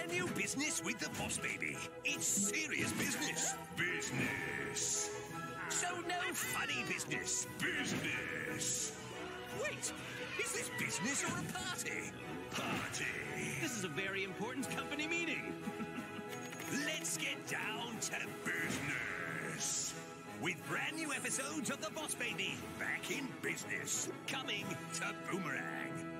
brand new business with the Boss Baby. It's serious business. Business. So no funny business. Business. Wait, is this business or a party? Party. This is a very important company meeting. Let's get down to business. With brand new episodes of the Boss Baby back in business. Coming to Boomerang.